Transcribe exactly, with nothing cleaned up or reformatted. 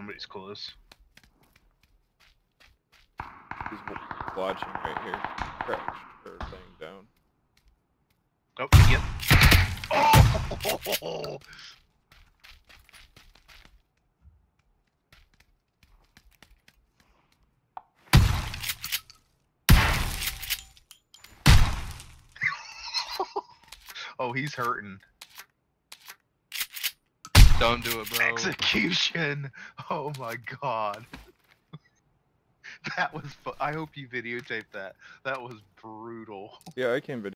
somebody's close. He's watching right here. Crouch or laying down. Oh, yep. Oh! Oh, he's hurting. Don't do it, bro. Execution! Oh my god. That was fu- I hope you videotaped that. That was brutal. Yeah, I can video.